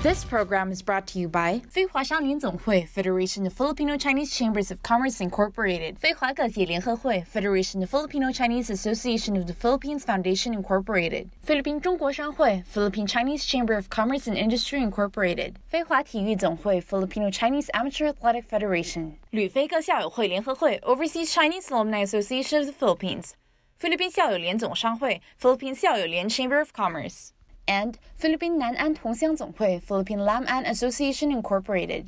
This program is brought to you by 非华商联总会 Federation of Filipino-Chinese Chambers of Commerce Incorporated 非华各界联合会 Federation of Filipino-Chinese Association of the Philippines Foundation Incorporated 菲律宾中国商会 Philippine-Chinese Chamber of Commerce and Industry Incorporated 非华体育总会 Filipino-Chinese Amateur Athletic Federation 旅非各校友会联合会 Overseas Chinese Alumni Association of the Philippines 菲律宾校友联总商会 Philippine 校友联 Chamber of Commerce and 菲律宾南安同乡总会 Philippine Lam-An Association Incorporated。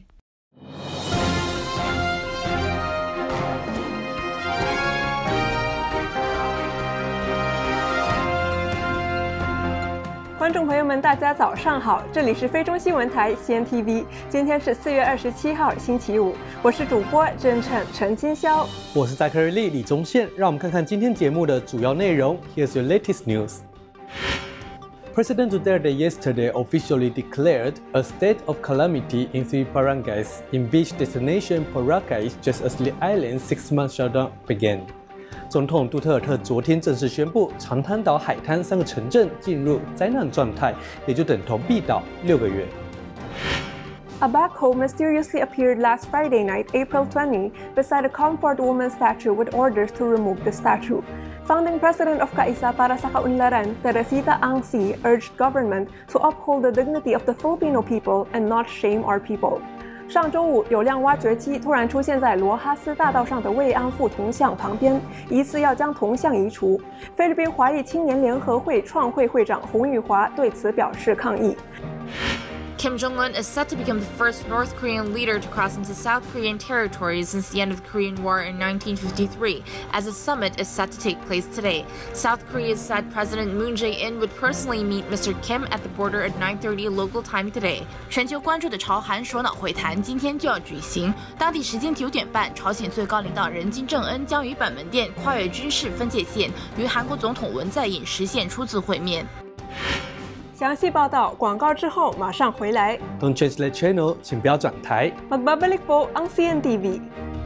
观众朋友们，大家早上好，这里是非中新闻台 Cntv， 今天是4月27号星期五，我是主播真诚陈金霄， 我是在科瑞丽李宗宪，让我们看看今天节目的主要内容。Here's your latest news. President Duterte yesterday officially declared a state of calamity in 3 barangays in beach destination Boracay just as the island's 6-month shutdown began. 总统杜特尔特昨天正式宣布，长滩岛海滩3个城镇进入灾难状态，也就等同闭岛6个月。 A backhoe mysteriously appeared last Friday night, April 20, beside a comfort woman statue with orders to remove the statue. Founding President of Kaisa para sa Kaunlaran, Teresita Angsi, urged government to uphold the dignity of the Filipino people and not shame our people. 上周五，有辆挖掘机突然出现在罗哈斯大道上的慰安妇铜像旁边，疑似要将铜像移除。菲律宾华裔青年联合会创会会长洪玉华对此表示抗议。 Kim Jong-un is set to become the first North Korean leader to cross into South Korean territory since the end of the Korean War in 1953, as a summit is set to take place today. South Korea said President Moon Jae-in would personally meet Mr. Kim at the border at 9:30 local time today. 全球关注的朝韩首脑会谈今天就要举行，当地时间9点半，朝鲜最高领导人金正恩将与板门店跨越军事分界线，与韩国总统文在寅实现初次会面。 详细报道，广告之后马上回来。 Don't change the channel， 请不要转台。 Magbabalik po ang Cntv。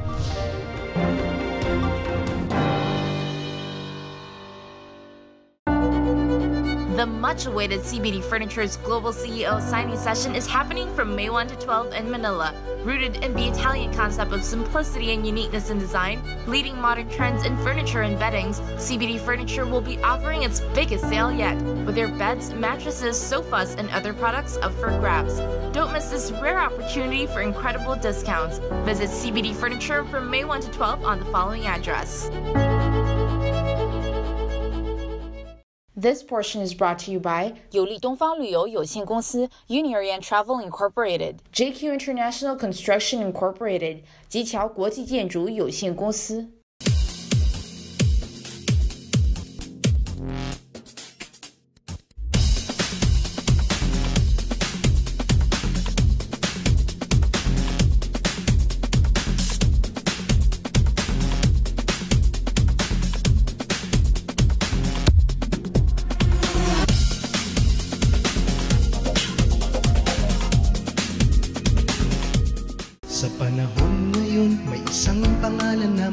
The much-awaited CBD Furniture's global CEO signing session is happening from May 1 to 12 in Manila. Rooted in the Italian concept of simplicity and uniqueness in design, leading modern trends in furniture and beddings, CBD Furniture will be offering its biggest sale yet, with their beds, mattresses, sofas, and other products up for grabs. Don't miss this rare opportunity for incredible discounts. Visit CBD Furniture from May 1 to 12 on the following address. This portion is brought to you by 有利东方旅游有限公司 Unirian Travel Incorporated, JQ International Construction Incorporated, 吉桥国际建筑有限公司。 Sa panahon ngayon, may isang pangalan na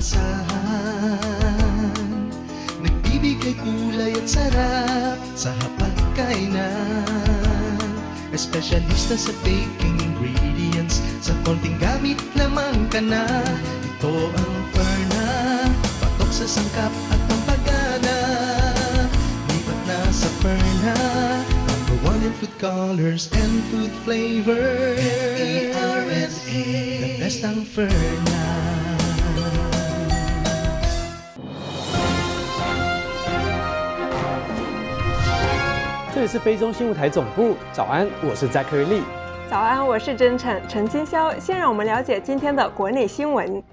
maaasahan. Nagbibigay kulay at sarap sa hapagkainan. Espesyalista sa baking ingredients, sa konting gamit lamang ka na. Ito ang Ferna, patok sa sangkap at pampagana. Lipat na sa Ferna, #1 in food colors and food flavors. The best ang Ferna. 这里是非中新闻台总部，早安，我是在科瑞丽。 早安，我是真诚陈金霄。先让我们了解今天的国内新闻。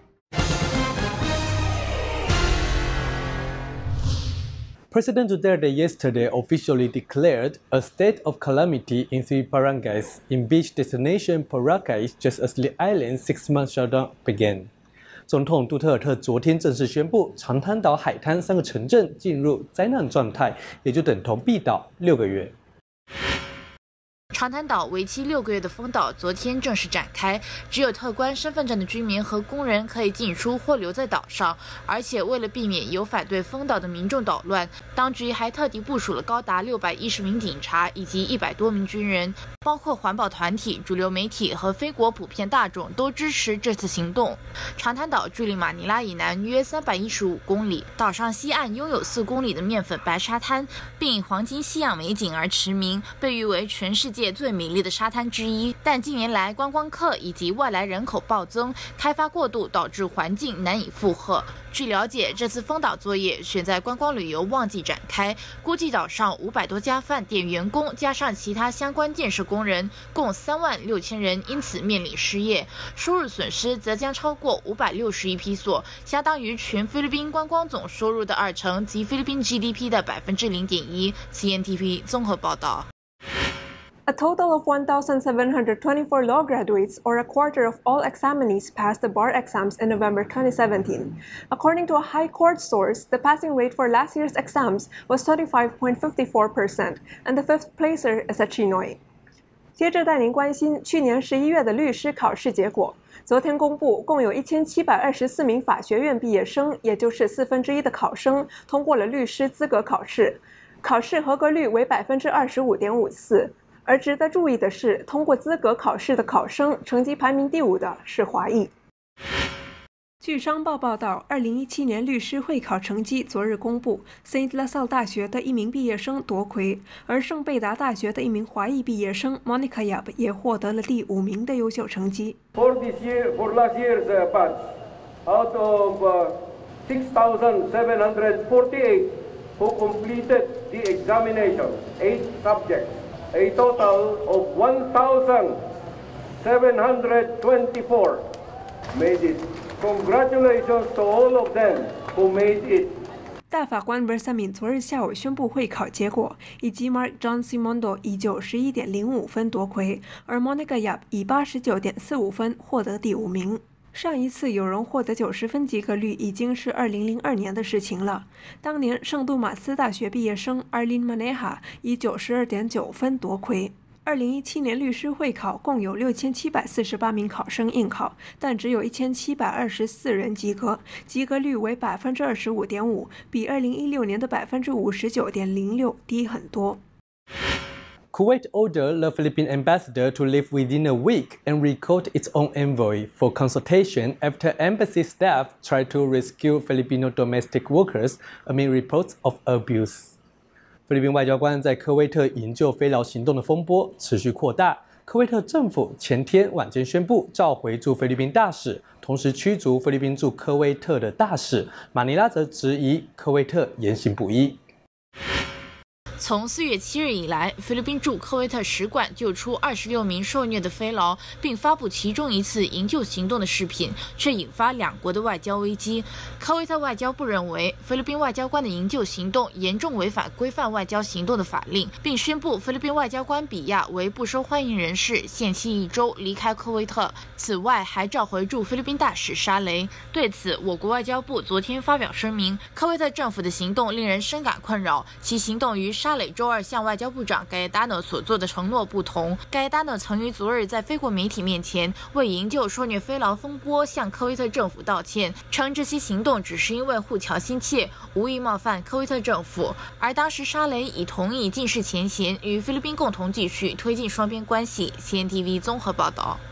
President Duterte yesterday officially declared a state of calamity in 3 barangays in beach destination Boracay just as the island's 6-month shutdown began. 总统杜特尔特昨天正式宣布，长滩岛海滩3个城镇进入灾难状态，也就等同闭岛6个月。 长滩岛为期6个月的封岛昨天正式展开，只有特关身份证的居民和工人可以进出或留在岛上，而且为了避免有反对封岛的民众捣乱，当局还特地部署了高达610名警察以及100多名军人，包括环保团体、主流媒体和非国普遍大众都支持这次行动。长滩岛距离马尼拉以南约315公里，岛上西岸拥有4公里的面粉白沙滩，并以黄金夕阳美景而驰名，被誉为全世界最美丽的沙滩之一。但近年来观光客以及外来人口暴增，开发过度导致环境难以负荷。据了解，这次封岛作业选在观光旅游旺季展开，估计岛上500多家饭店员工加上其他相关建设工人，共36000人因此面临失业，收入损失则将超过560亿披索，相当于全菲律宾观光总收入的2成及菲律宾 GDP 的0.1%。Cntv 综合报道。 A total of 1,724 law graduates, or a quarter of all examinees, passed the bar exams in November 2017. According to a high court source, the passing rate for last year's exams was 35.54%, and the fifth placer is a Chinoy. 接着带您关心去年11月的律师考试结果。昨天公布，共有1724名法学院毕业生，也就是1/4的考生，通过了律师资格考试，考试合格率为25.54%。而值得注意的是，通过资格考试的考生成绩排名第5的是华裔。据商报报道，2017年律师会考成绩昨日公布，Saint LaSalle 大学的一名毕业生夺魁，而圣贝达大学的一名华裔毕业生 Monica Yap 也获得了第5名的优秀成绩。 For last year's batch, out of 6,748 who completed the examination, 8 subjects.A total of 1,724 made it. Congratulations to all of them who made it. 大法官 Versamin 昨日下午宣布会考结果，以及 Mark John Simondo 以91.05分夺魁，而 Monica Yap 以89.45分获得第5名。上一次有人获得90分及格率已经是2002年的事情了。当年圣杜马斯大学毕业生 Arlene Maneja 以92.9分夺魁。2017年律师会考共有6748名考生应考，但只有1724人及格，及格率为25.5%，比2016年的59.06%低很多。 Kuwait ordered the Philippine ambassador to leave within a week and recruit its own envoy for consultation after embassy staff tried to rescue Filipino domestic workers amid reports of abuse. 菲律宾外交官在科威特营救菲劳行动的风波持续扩大。科威特政府前天晚间宣布召回驻菲律宾大使，同时驱逐菲律宾驻科威特的大使。马尼拉则质疑科威特言行不一。 从4月7日以来，菲律宾驻科威特使馆救出26名受虐的菲劳，并发布其中一次营救行动的视频，却引发两国的外交危机。科威特外交部认为，菲律宾外交官的营救行动严重违反规范外交行动的法令，并宣布菲律宾外交官比亚为不受欢迎人士，限期1周离开科威特。此外，还召回驻菲律宾大使沙雷。对此，我国外交部昨天发表声明，科威特政府的行动令人深感困扰，其行动与沙雷周二向外交部长盖达诺所做的承诺不同。盖达诺曾于昨日在非国媒体面前为营救受虐菲劳风波向科威特政府道歉，称这些行动只是因为护侨心切，无意冒犯科威特政府。而当时沙雷已同意尽释前嫌，与菲律宾共同继续推进双边关系。CNTV 综合报道。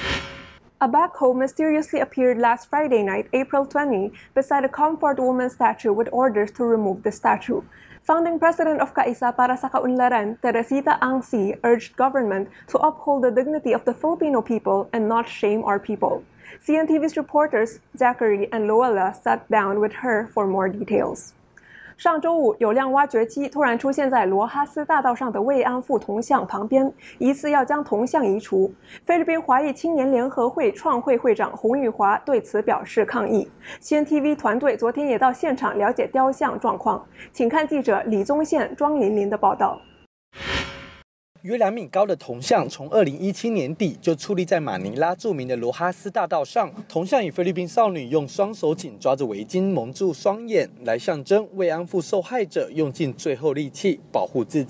A backhoe mysteriously appeared last Friday night, April 20, beside a comfort woman statue with orders to remove the statue. Founding president of Kaisa para sa Kaunlaran, Teresita Angsi, urged government to uphold the dignity of the Filipino people and not shame our people. CNTV's reporters Zachary and Loela sat down with her for more details. 上周五，有辆挖掘机突然出现在罗哈斯大道上的慰安妇铜像旁边，疑似要将铜像移除。菲律宾华裔青年联合会创会会长洪玉华对此表示抗议。CNTV 团队昨天也到现场了解雕像状况，请看记者李宗宪、庄琳琳的报道。 约2米高的铜像从2017年底就矗立在马尼拉著名的罗哈斯大道上。铜像以菲律宾少女用双手紧抓着围巾蒙住双眼，来象征慰安妇受害者用尽最后力气保护自己。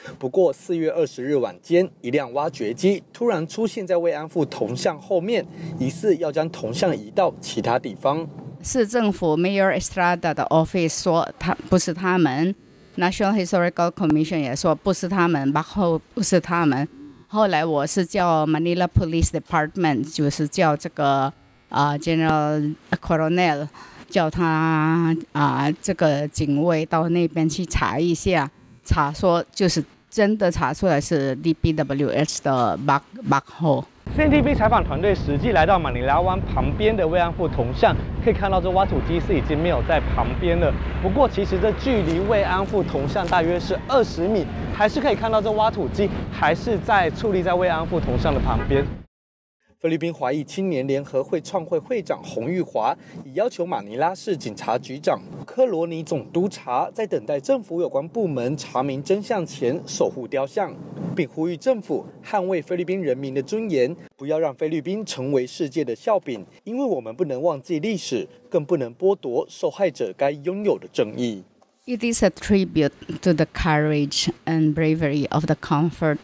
不过4月20日晚间，一辆挖掘机突然出现在慰安妇铜像后面，疑似要将铜像移到其他地方。 市政府 Mayor Estrada 的 office 说不是他们 ，National Historical Commission 也说不是他们，然后不是他们。后来我是叫 Manila Police Department， 就是叫这个General Coronel， 叫他这个警卫到那边去查一下，查说就是真的查出来是 DPWH 的 backhoe。 Cntv 采访团队实际来到马尼拉湾旁边的慰安妇铜像，可以看到这挖土机是已经没有在旁边了。不过其实这距离慰安妇铜像大约是20米，还是可以看到这挖土机还是在矗立在慰安妇铜像的旁边。 菲律宾华裔青年联合会创会会长洪玉华已要求马尼拉市警察局长科罗尼总督察在等待政府有关部门查明真相前守护雕像，并呼吁政府捍卫菲律宾人民的尊严，不要让菲律宾成为世界的笑柄，因为我们不能忘记历史，更不能剥夺受害者该拥有的正义。 It is a tribute to the courage and bravery of the comfort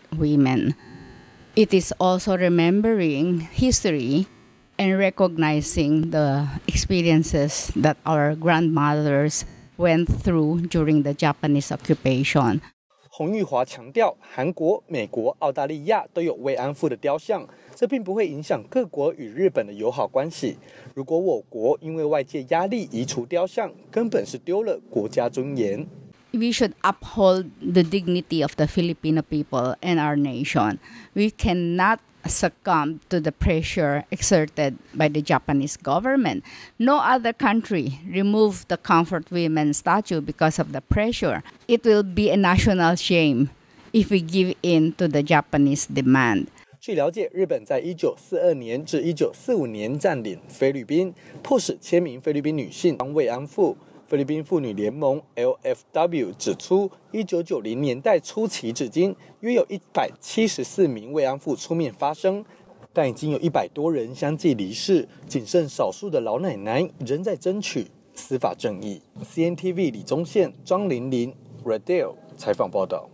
women.It is also remembering history and recognizing the experiences that our grandmothers went through during the Japanese occupation. 洪玉华强调，韩国、美国、澳大利亚都有慰安妇的雕像，这并不会影响各国与日本的友好关系。如果我国因为外界压力移除雕像，根本是丢了国家尊严。 We should uphold the dignity of the Filipino people and our nation. We cannot succumb to the pressure exerted by the Japanese government. No other country removed the comfort women statue because of the pressure. It will be a national shame if we give in to the Japanese demand. 据了解，日本在1942年至1945年占领菲律宾，迫使千名菲律宾女性当慰安妇。菲律宾妇女联盟 LFW 指出，1990年代初期至今，约有174名慰安妇出面发声，但已经有100多人相继离世，仅剩少数的老奶奶仍在争取司法正义。CNTV 李宗宪、张玲玲 Redale 采访报道。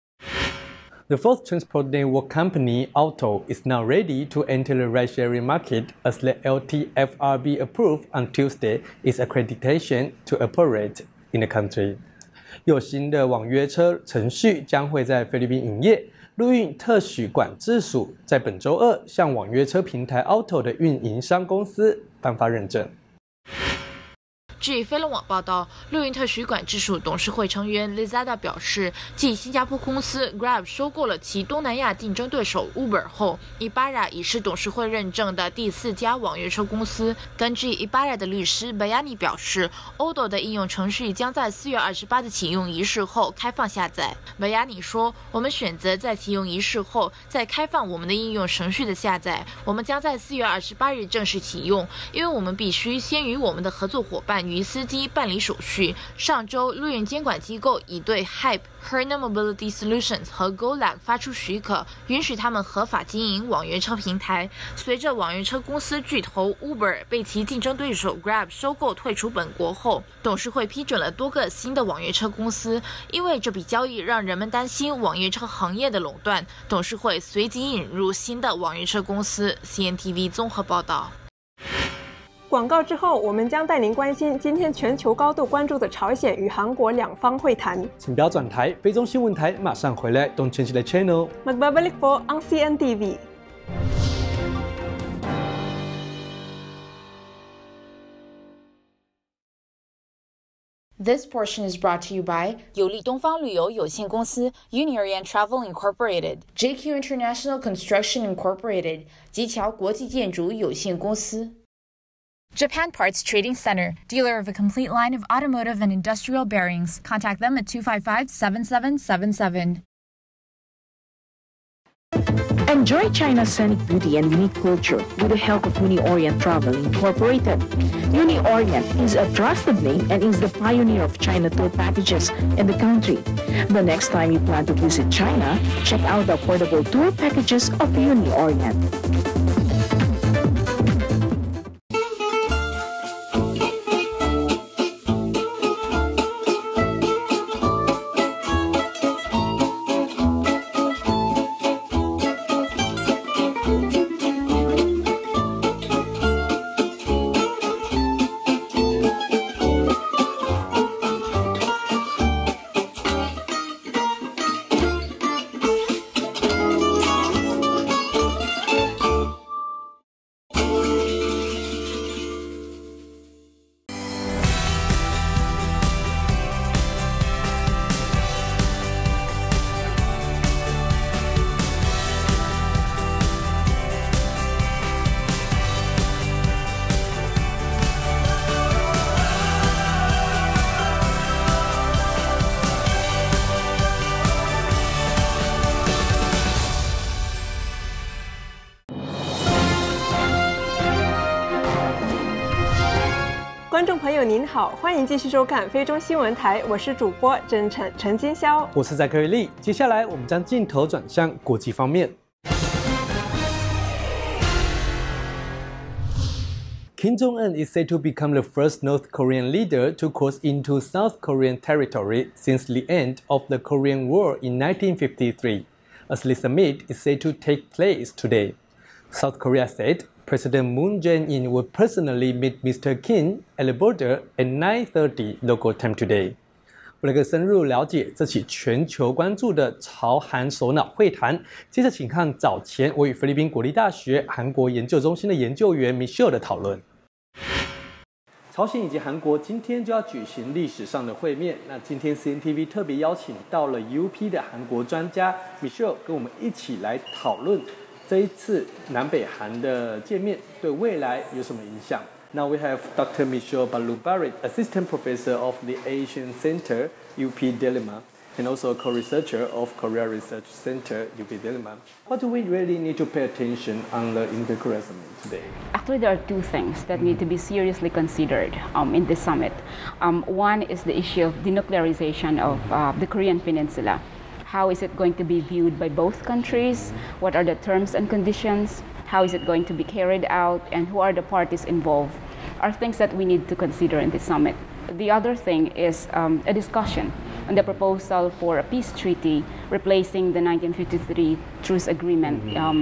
The fourth transport network company, Auto, is now ready to enter the ride-sharing market as the LTFRB approved on Tuesday its accreditation to operate in the country. 有新的网约车程序将会在菲律宾营业。陆运特许管制署在本周二向网约车平台 Auto 的运营商公司颁发认证。 据飞龙网报道，陆运特许管制署董事会成员 Lizada 表示，继新加坡公司 Grab 收购了其东南亚竞争对手 Uber 后，Ibarra 已是董事会认证的第4家网约车公司。根据 Ibarra 的律师 Bayani 表示 ，Auto 的应用程序将在4月28的启用仪式后开放下载。Bayani 说：“我们选择在启用仪式后再开放我们的应用程序的下载。我们将在4月28日正式启用，因为我们必须先与我们的合作伙伴与司机办理手续。上周，陆运监管机构已对 Hype、Herna Mobility Solutions 和 GoLag 发出许可，允许他们合法经营网约车平台。随着网约车公司巨头 Uber 被其竞争对手 Grab 收购退出本国后，董事会批准了多个新的网约车公司。因为这笔交易让人们担心网约车行业的垄断，董事会随即引入新的网约车公司。CNTV 综合报道。 广告之后，我们将带您关心今天全球高度关注的朝鲜与韩国两方会谈。 请不要转台，非中新闻台马上回来。Don't change the channel. Magbabalik po ang CNTV. This portion is brought to you by 有利东方旅游有限公司 Uniorient Travel Incorporated, JQ International Construction Incorporated, 吉桥国际建筑有限公司。Japan Parts Trading Center, dealer of a complete line of automotive and industrial bearings. Contact them at 255-7777. Enjoy China's scenic beauty and unique culture with the help of Uni-Orient Travel Incorporated. Uni-Orient is a trusted name and is the pioneer of China tour packages in the country. The next time you plan to visit China, check out the affordable tour packages of Uni-Orient. 观众朋友您好，欢迎继续收看非中新闻台，我是主播陈金霄， 我是在科瑞丽。接下来我们将镜头转向国际方面。Kim Jong-un is said to become the first North Korean leader to cross into South Korean territory since the end of the Korean War in 1953, as the summit is said to take place today. South Korea said President Moon Jae-in will personally meet Mr. Kim at the border at 9:30 local time today. 为了更深入了解这起全球关注的朝韩首脑会谈，接着请看早前我与菲律宾国立大学韩国研究中心的研究员 Michelle 的讨论。朝鲜以及韩国今天就要举行历史上的会面，那今天 Cntv 特别邀请到了 UP 的韩国专家 Michelle 跟我们一起来讨论这一次南北韩的见面对未来有什么影响。Now we have Dr. Michelle Balubarit, Assistant Professor of the Asian Center, UP Delima, and also a co-researcher of Korea Research Center, UP Delima. What do we really need to pay attention on the Inter-Korea Summit today? Actually, there are two things that need to be seriously considered in this summit. One is the issue of denuclearization of the Korean Peninsula. How is it going to be viewed by both countries? What are the terms and conditions? How is it going to be carried out? And who are the parties involved? Are things that we need to consider in this summit. The other thing is a discussion on the proposal for a peace treaty replacing the 1953 truce agreement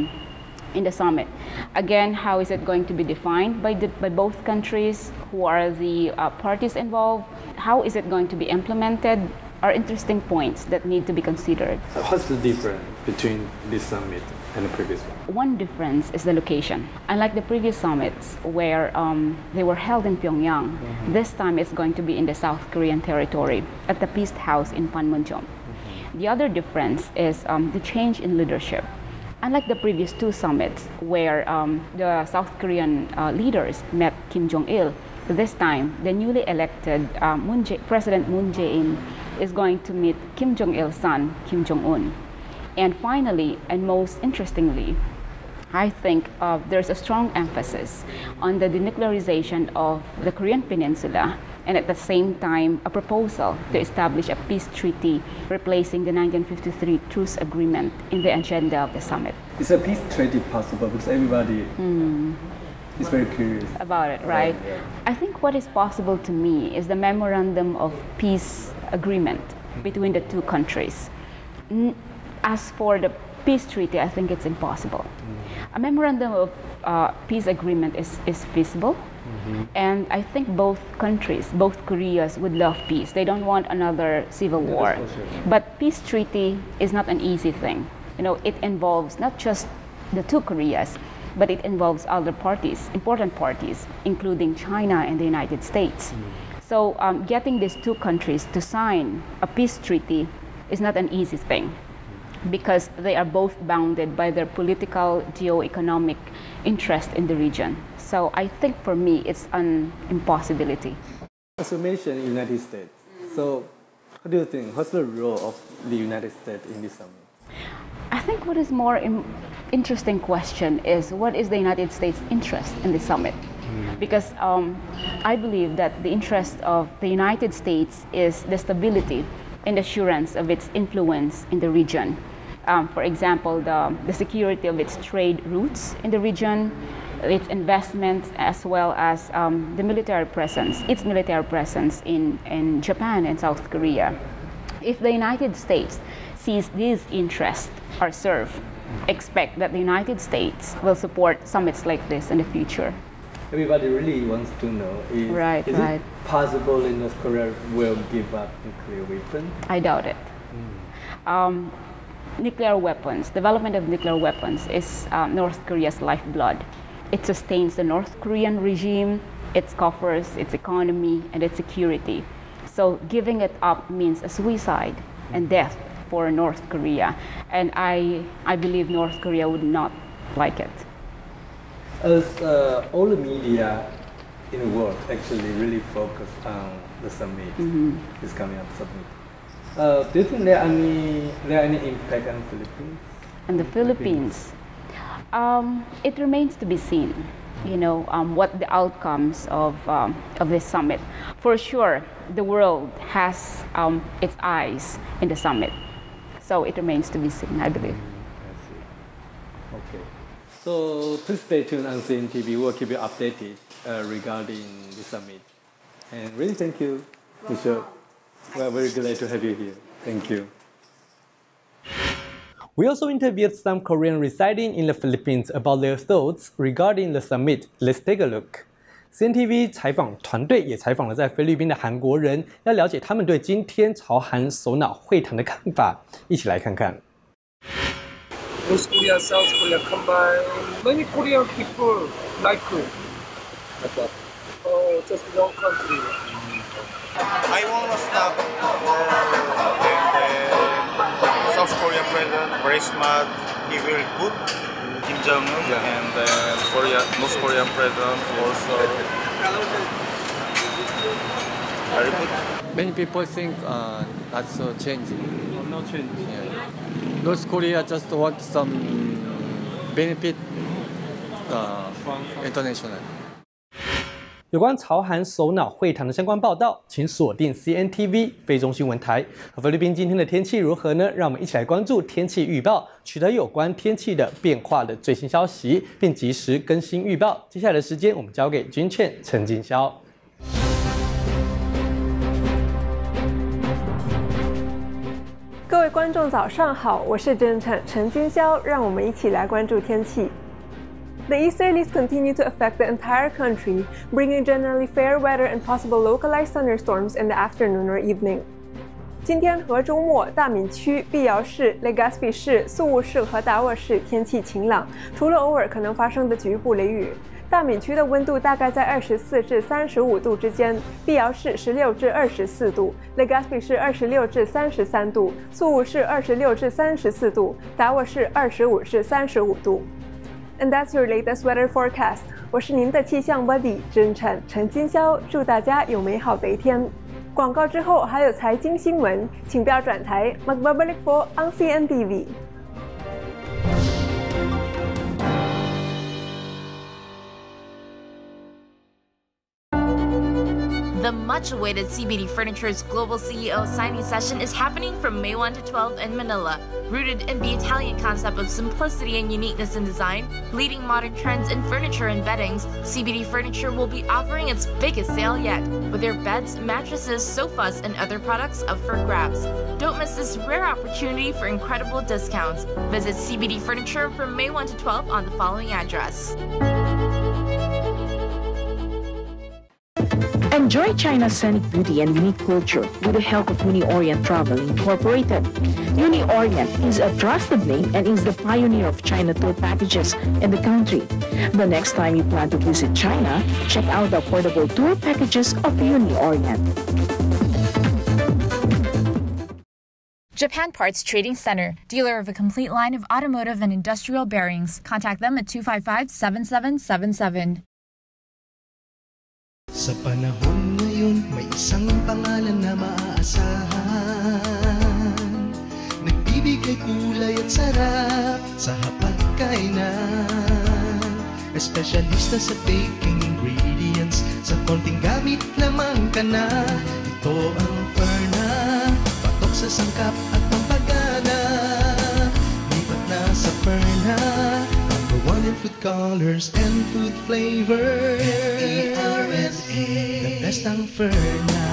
in the summit. Again, how is it going to be defined by both countries? Who are the parties involved? How is it going to be implemented? Are interesting points that need to be considered. So what's the difference between this summit and the previous one? One difference is the location. Unlike the previous summits where they were held in Pyongyang, this time it's going to be in the South Korean territory at the Peace House in Panmunjom. The other difference is the change in leadership. Unlike the previous two summits where the South Korean leaders met Kim Jong-il, this time the newly elected President Moon Jae-in is going to meet Kim Jong-il's son, Kim Jong-un. And finally, and most interestingly, I think there's a strong emphasis on the denuclearization of the Korean Peninsula, and at the same time, a proposal to establish a peace treaty replacing the 1953 truce agreement in the agenda of the summit. Is a peace treaty possible? Because everybody is very curious about it, right? Yeah. I think what is possible to me is the memorandum of peace agreement between the two countries. As for the peace treaty, I think it's impossible. A memorandum of peace agreement is feasible, and I think both countries, both Koreas, would love peace. They don't want another civil war. But peace treaty is not an easy thing. You know, it involves not just the two Koreas, but it involves other parties, important parties, including China and the United States. So getting these two countries to sign a peace treaty is not an easy thing, because they are both bounded by their political, geo-economic interest in the region. So I think for me, it's an impossibility. As you mentioned, the United States. So what do you think? What's the role of the United States in this summit? I think what is more interesting question is what is the United States' interest in the summit? Because I believe that the interest of the United States is the stability and assurance of its influence in the region. For example, the security of its trade routes in the region, its investments, as well as its military presence in Japan and South Korea. If the United States sees these interests are served, expect that the United States will support summits like this in the future. Everybody really wants to know is it possible that North Korea will give up nuclear weapons? I doubt it. Nuclear weapons, development of nuclear weapons is North Korea's lifeblood. It sustains the North Korean regime, its coffers, its economy, and its security. So giving it up means a suicide and death for North Korea. And I believe North Korea would not like it. As all the media in the world actually really focus on the summit, this coming up summit. Do you think there are any impact on the Philippines? And the Philippines, it remains to be seen. what the outcomes of this summit. For sure, the world has its eyes in the summit, so it remains to be seen, I believe. Okay. So please stay tuned on CNTV. We'll keep you updated regarding the summit. And really, thank you, Bishop. We're very glad to have you here. Thank you. We also interviewed some Koreans residing in the Philippines about their thoughts regarding the summit. Let's take a look. CNTV 采访团队也采访了在菲律宾的韩国人，要了解他们对今天朝韩首脑会谈的看法。一起来看看。 North Korea, South Korea combined. Many Korean people like just one country. I want to stop the South Korean president, very smart. He will put Kim Jong-un and North Korean president also very good. Many people think that's changing. No change. Yeah. North Korea just want some benefit international. 有关朝韩首脑会谈的相关报道，请锁定 CNTV 菲中新闻台。菲律宾今天的天气如何呢？让我们一起来关注天气预报，取得有关天气的变化的最新消息，并及时更新预报。接下来的时间，我们交给君倩、陈金霄。 各位观众，早上好，我是真诚陈金霄，让我们一起来关注天气。The easterlies continue to affect the entire country, bringing generally fair weather and possible localized thunderstorms in the afternoon or evening. 今天和周末，大闽区、碧瑶市、Legazpi 市、宿务市和达沃市天气晴朗，除了偶尔可能发生的局部雷雨。大闽区的温度大概在24至35度之间，碧瑶市16至24度，Legazpi 市26至33度，宿务市26至34度，达沃市25至35度。And that's your latest weather forecast. 我是您的气象 buddy 真诚陈金霄，祝大家有美好的一天。广告之后还有财经新闻，请不要转台。Magbabalik po ang CNTV. The much-awaited CBD Furniture's global CEO signing session is happening from May 1 to 12 in Manila. Rooted in the Italian concept of simplicity and uniqueness in design, leading modern trends in furniture and beddings, CBD Furniture will be offering its biggest sale yet, with their beds, mattresses, sofas, and other products up for grabs. Don't miss this rare opportunity for incredible discounts. Visit CBD Furniture from May 1 to 12 on the following address. Enjoy China's scenic beauty and unique culture with the help of Uni Orient Travel Incorporated. Uni Orient is a trusted name and is the pioneer of China tour packages in the country. The next time you plan to visit China, check out the affordable tour packages of Uni Orient. Japan Parts Trading Center, dealer of a complete line of automotive and industrial bearings. Contact them at 255-7777. Sa panahon ngayon, may isang pangalan na maaasahan. Nagbibigay kulay at sarap sa hapagkainan. Espesyalista sa baking ingredients, sa konting gamit lamang ka na. Ito ang Ferna, patok sa sangkap at pampagana. Lipat na sa Ferna, #1 in food colors and food flavor. F-E-R-N-A, the best ang Ferna.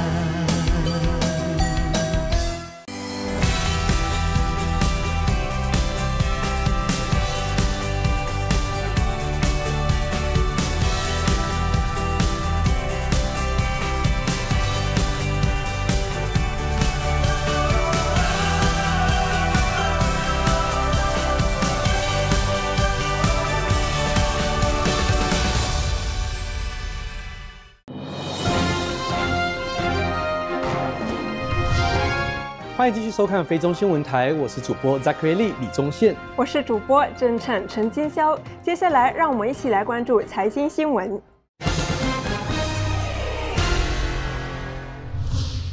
欢迎继续收看非中新闻台，我是主播 Zachary 李宗宪， 我是主播真诚陈金霄。接下来，让我们一起来关注财经新闻。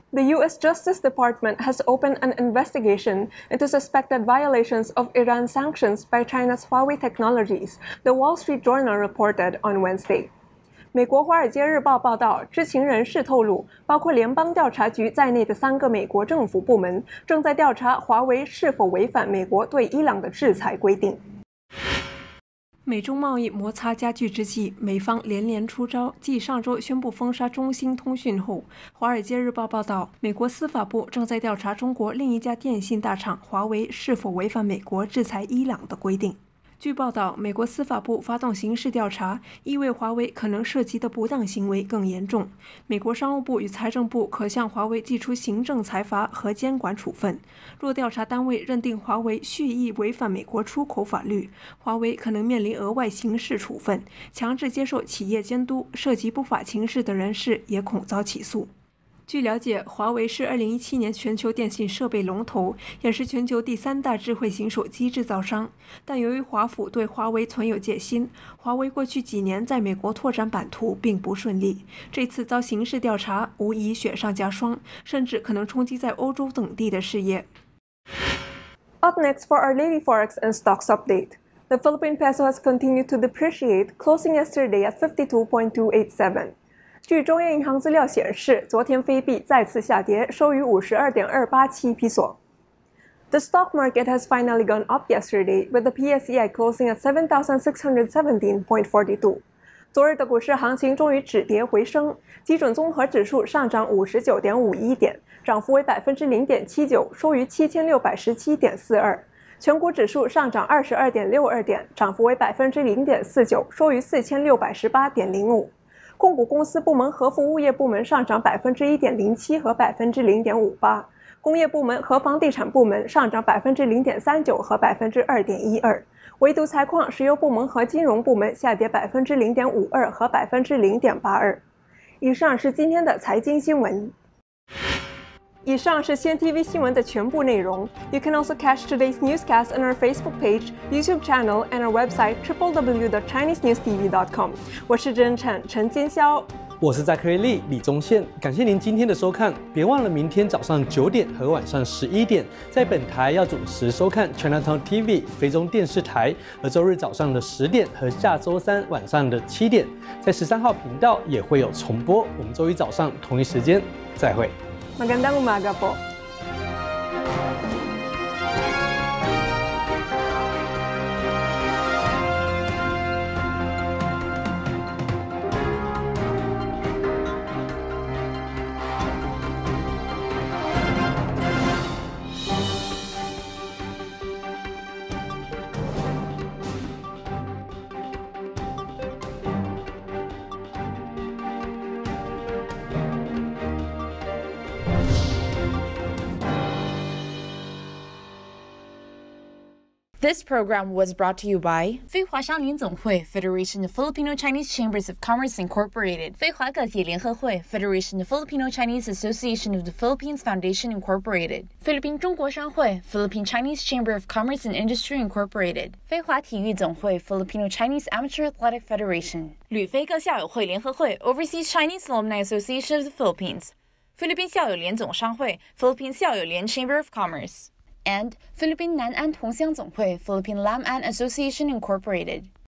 The U.S. Justice Department has opened an investigation into suspected violations of Iran sanctions by China's Huawei technologies, the Wall Street Journal reported on Wednesday. 美国《华尔街日报》报道，知情人士透露，包括联邦调查局在内的3个美国政府部门正在调查华为是否违反美国对伊朗的制裁规定。美中贸易摩擦加剧之际，美方连连出招。继上周宣布封杀中兴通讯后，《华尔街日报》报道，美国司法部正在调查中国另一家电信大厂华为是否违反美国制裁伊朗的规定。据报道，美国司法部发动刑事调查，意味华为可能涉及的不当行为更严重。美国商务部与财政部可向华为寄出行政裁罚和监管处分。若调查单位认定华为蓄意违反美国出口法律，华为可能面临额外刑事处分，强制接受企业监督，涉及不法情事的人士也恐遭起诉。据了解，华为是2017年全球电信设备龙头，也是全球第3大智慧型手机制造商。但由于华府对华为存有戒心，华为过去几年在美国拓展版图并不顺利。这次遭刑事调查，无疑雪上加霜，甚至可能冲击在欧洲等地的事业。Up next for our daily forex and stocks update. The Philippine peso has continued to depreciate, closing yesterday at 52.287. 据中央银行资料显示，昨天菲币再次下跌，收于 52.287 piso. The stock market has finally gone up yesterday, with the PSEI closing at 7,617.42. 昨日的股市行情终于止跌回升，基准综合指数上涨 59.51 点，涨幅为 0.79%， 收于 7,617.42. 全股指数上涨 22.62 点，涨幅为 0.49%， 收于 4,618.05。控股公司部门和服务业部门上涨 1.07% 和 0.58%， 工业部门和房地产部门上涨 0.39% 和 2.12%， 唯独采矿石油部门和金融部门下跌 0.52% 和 0.82%。 以上是今天的财经新闻。以上是Cntv新闻的全部内容。You can also catch today's newscast on our Facebook page, YouTube channel, and our website www.chinesenewstv.com. 我是真晨陈坚霄， 我是在科利李宗宪，感谢您今天的收看。别忘了明天早上9点和晚上11点，在本台要准时收看 Cntv 菲中电视台，而周日早上的10点和下周3晚上的7点，在13号频道也会有重播。我们周一早上同一时间再会。 Magandang umaga po. This program was brought to you by 非华商联总会 Federation of Filipino-Chinese Chambers of Commerce Incorporated 非华各界联合会 Federation of Filipino-Chinese Association of the Philippines Foundation Incorporated 菲律宾中国商会 Philippine-Chinese Chamber of Commerce and Industry Incorporated 非华体育总会 Filipino-Chinese Amateur Athletic Federation 旅非各校友会联合会 Overseas Chinese Alumni Association of the Philippines 菲律宾校友联总商会 Philippine 校友联 Chamber of Commerce and 菲律宾南安同乡总会 Philippine Lam An Association Incorporated